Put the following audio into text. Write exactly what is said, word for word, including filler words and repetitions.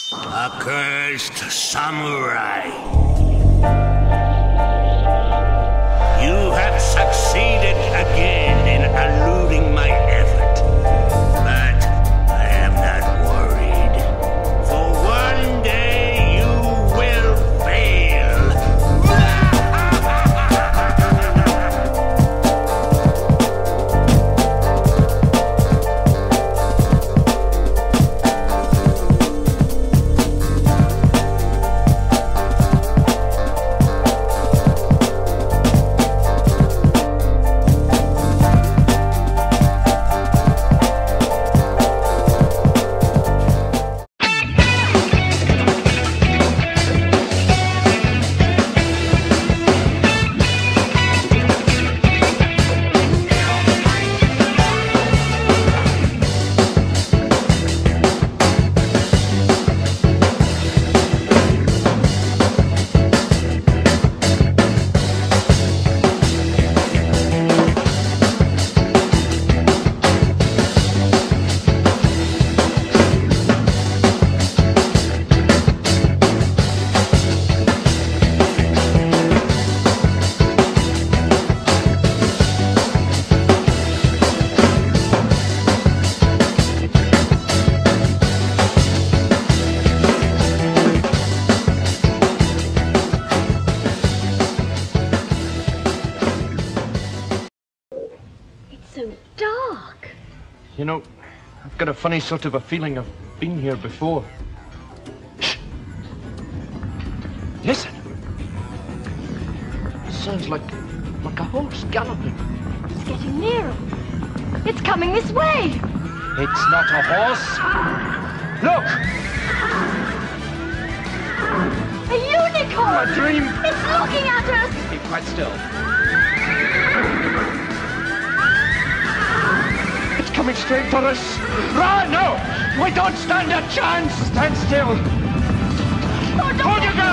Accursed samurai. You have succeeded again in eluding my effort. But I am not worried. For one day you will fail. So dark. You know, I've got a funny sort of a feeling I've been here before. Shh. Listen. It sounds like like a horse galloping. It's getting nearer. It's coming this way. It's not a horse. Look! A unicorn! A dream! It's looking at us! Keep quite still. It's coming straight for us. Run! No! We don't stand a chance! Stand still! Oh, don't Hold your ground!